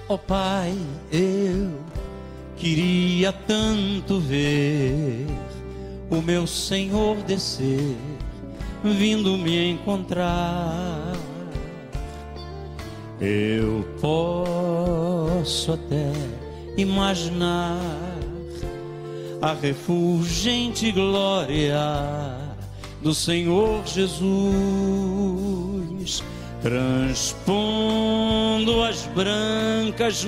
Ó Pai, eu queria tanto ver o meu Senhor descer, vindo me encontrar. Eu posso até imaginar a refulgente glória do Senhor Jesus, transpondo as brancas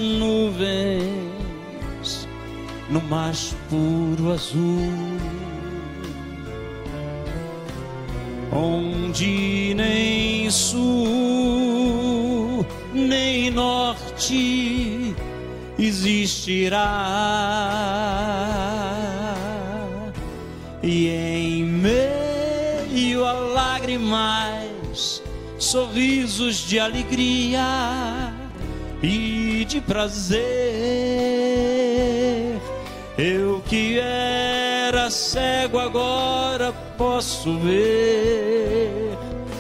nuvens no mais puro azul, onde nem sul nem norte existirá, e em meio a lágrimas, sorrisos de alegria e de prazer. Eu que era cego agora posso ver,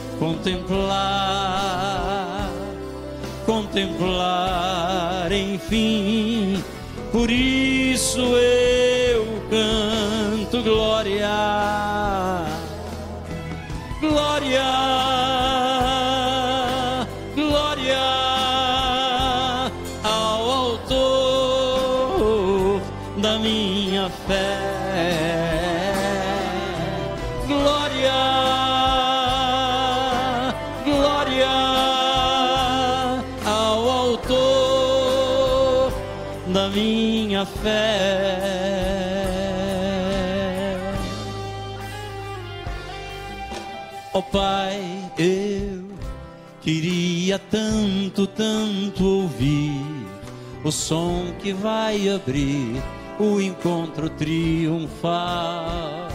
contemplar, enfim. Por isso eu canto glória, glória, glória ao autor da minha fé. Glória, glória ao autor da minha fé. Ó Pai, eu queria tanto, tanto ouvir o som que vai abrir o encontro triunfal,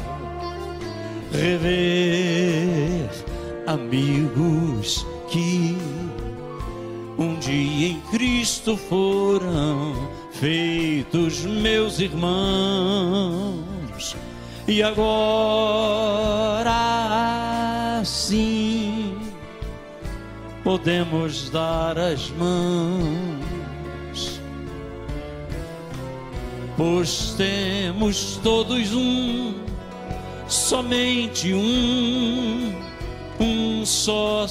rever amigos que um dia em Cristo foram feitos meus irmãos, e agora sim podemos dar as mãos, pois temos todos somente um só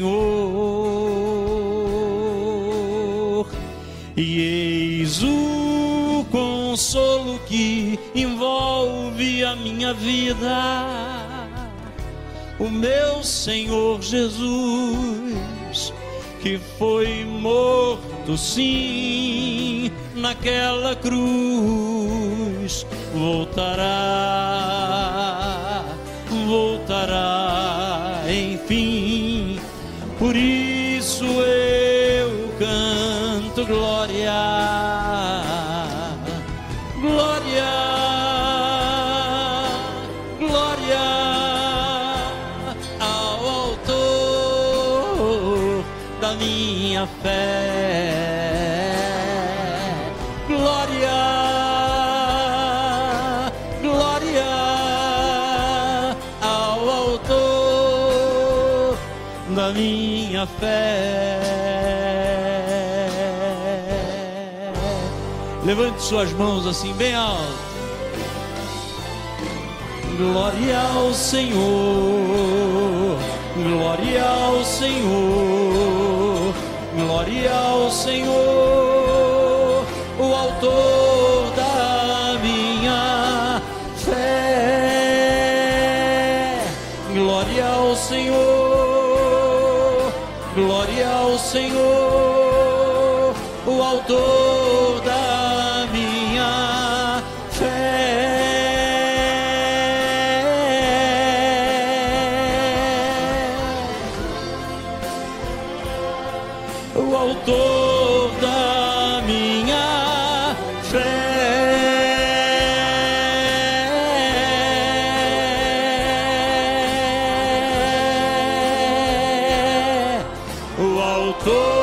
Senhor, e eis o consolo que envolve a minha vida, o meu Senhor Jesus, que foi morto sim naquela cruz, voltará, enfim. Por isso eu canto glória, glória, glória ao autor da minha fé. Glória, glória ao autor da minha fé. Levante suas mãos assim bem alto. Glória ao Senhor, glória ao Senhor, glória ao Senhor, o autor da minha fé. Glória ao Senhor, glória ao Senhor, o autor da minha fé. O autor da minha fé, o autor